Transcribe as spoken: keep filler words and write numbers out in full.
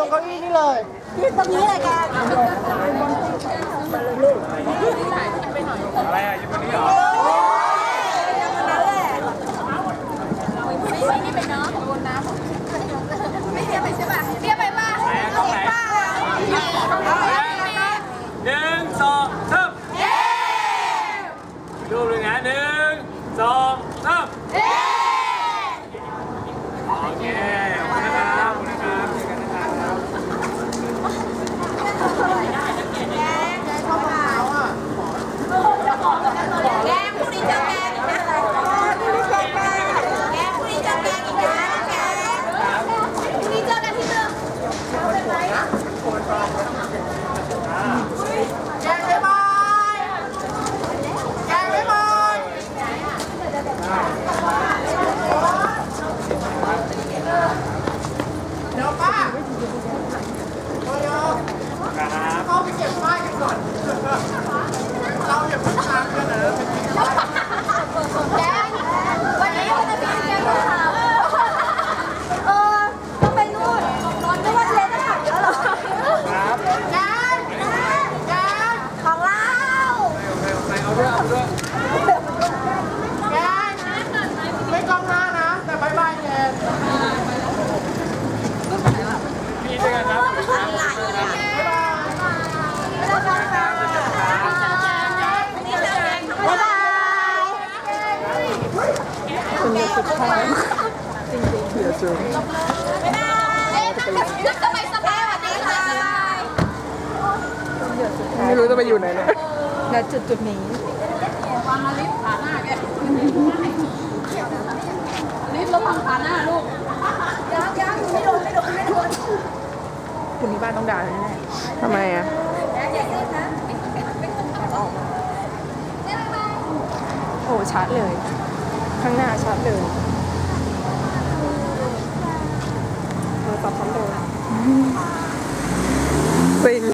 เก้าอี้นี่เลยยืนตรงนี้เลยกันอะไรอ่ะยืนตรงนี้เหรอไม่นี่ไปเนาะโดนน้ำไม่เทียบไปใช่ป่ะเทียบไปป่ะเทียบป่ะหนึ่งสองสามรูปเลยนะหนึ่งสองสามโอเคขอบคุณนะครับขอบคุณนะครับเจอกันนะครับแกงพรุ่งนี้เจอแกงอีกนะพรุ่งนี้เจอแกงแกงพรุ่งนี้เจอแกงอีกนะแกงพรุ่งนี้เจอกันที่เดิมแกงบ๊ายบายแกงบ๊ายบายเดี๋ยวป้าเดี๋ยวเข้าไปเก็บป้ายกันก่อนเราอย่าเพิ่งทำกันนะแกงวันนี้วันนี้แกงขาวเออต้องไปนู่นไม่ว่าเลนจะขับเยอะหรอแกงแกงของเราเอาด้วยเอาด้วยแกงไม่กล้องหน้านะแต่บายบายแกงพี่เจอกันครับบ๊ายบายบ๊ายบายคุณมีสุดท้ายจริงๆเดี๋ยวจูไม่รู้จะไปอยู่ไหนเนี่ยณจุดจุดนี้วางลิฟต์ขาหน้าแกลิฟต์ระวังขาหน้าลูกยังยังไม่โดนไม่โดนไม่โดนคุณที่บ้านต้องด่าแน่ๆทำไมอ่ะโอ้ชัดเลยข้างหน้าชัดเลยโทรศัพท์พร้อมโดนจริง